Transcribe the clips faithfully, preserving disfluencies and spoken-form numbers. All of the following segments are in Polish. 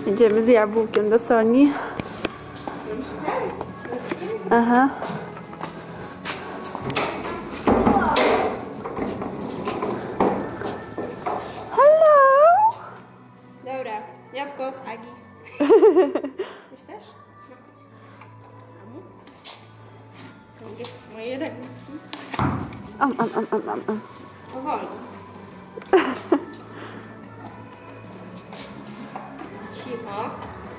Idziemy z jabłkiem do Soni. Aha. Hello! Dobra, jabłko od Agi. Chcesz? Moje ręki. Am, am, am, am, am, am. Powoli. Cicho.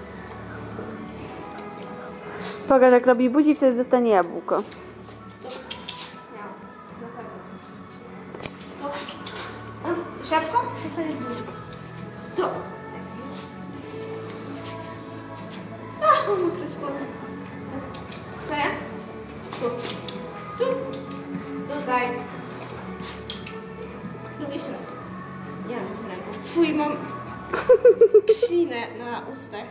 Pokaż, jak robi buzi, wtedy dostanie jabłko. To. Ja, na pewno. To. A, chcesz jabłko? Dostaniesz buzi. To. A, mokre spodnie. To ja? Tu. Tu. Tutaj. Lubię się. Nie mam z ręką. Fuj, mam ślinę na ustach.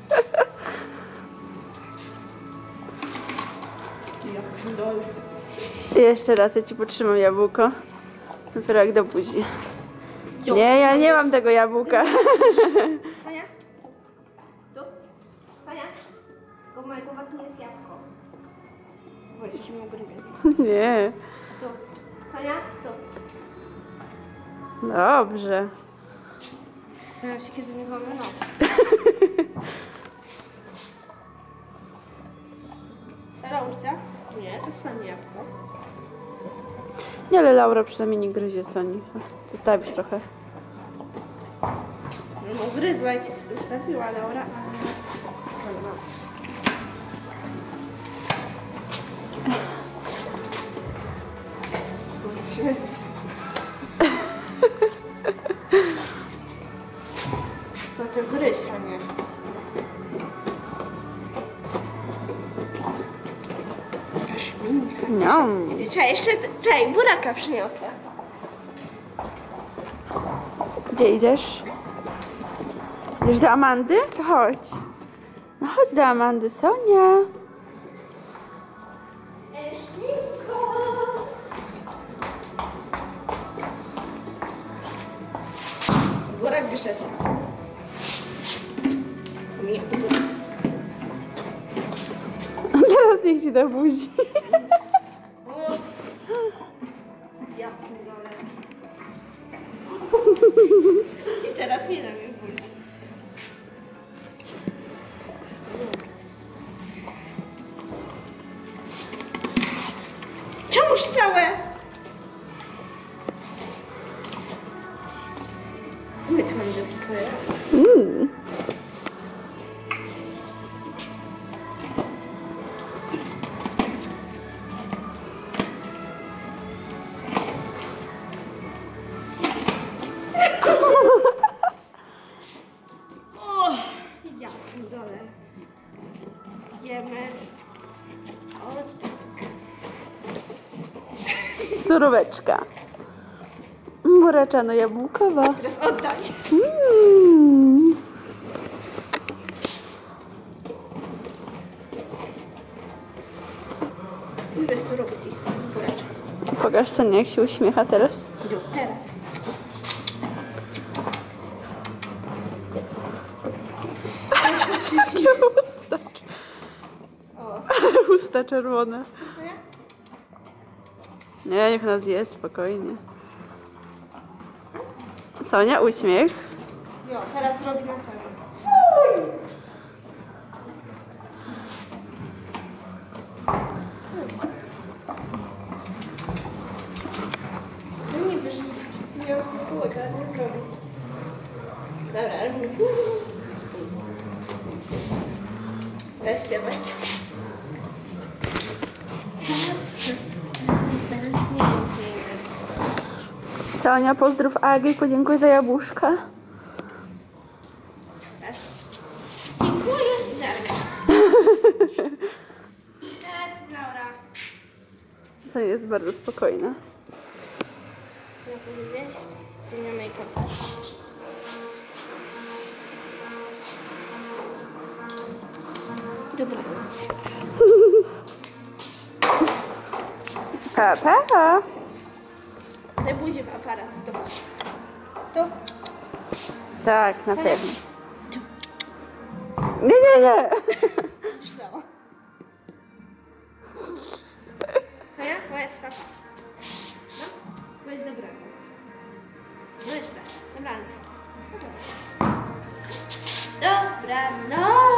Ja pierdolę. Jeszcze raz, ja ci potrzymam jabłko. Dopiero jak do buzi. Nie, ja nie mam tego jabłka. Sania? Tu? Sania? Tylko mojego watu nie jest jabłko. Boisz się, że mnie ugryzie. Nie. Tu. Sania? Tu. Dobrze. Zastanawiam się, kiedy nie złamę nos. Teraz uścia? Nie, to jest same jabłko. Nie, ale Laura przynajmniej nie gryzie Soni. Zostawisz trochę. No gryzła i ci stawiła Laura, ale... No to gryź, a nie. Niam. Czekaj, jeszcze... Czekaj, buraka przyniosę. Gdzie idziesz? Idziesz do Amandy? To chodź. No chodź do Amandy, Sonia. Burak wyszedł. Nie, Teraz niech ci da buzi. ja pierdolę. I teraz nie dam jej buzi. Czemuż całe? Zmyć mam do spoju. Mm. O, ja pierdolę. Jemy. O, tak. Suróweczka. Buraczano jabłkowa. Teraz oddaj. Mm. Lubię surówki z buraczem. Pokaż Sonia, jak się uśmiecha teraz. Do teraz. Jakie usta. O. Ale usta czerwone. Nie? Nie, niech nas zje, spokojnie. Sonia, uśmiech. Jo, teraz robi na pewno. Fuj! No nie wiesz, nie mam smakołek, ale nie zrobię. Dobra, ale mówię. Daj śpiewaj. Nie wiem, co nie Sonia, pozdrów Agę i podziękuj za jabłuszka. Dziękuję, Darka. Cześć, Laura. Sonia jest bardzo spokojna. Ja powiedzieć, zdjęcia make-up. Dobranoc. Pa, pa. Nie buzi w aparat, to. To. Tak, na pewno. Nie, nie, nie. Już dało. Sonia, powiedz papa. No, powiedz dobranoc. No jeszcze, dobranoc. Dobranoc.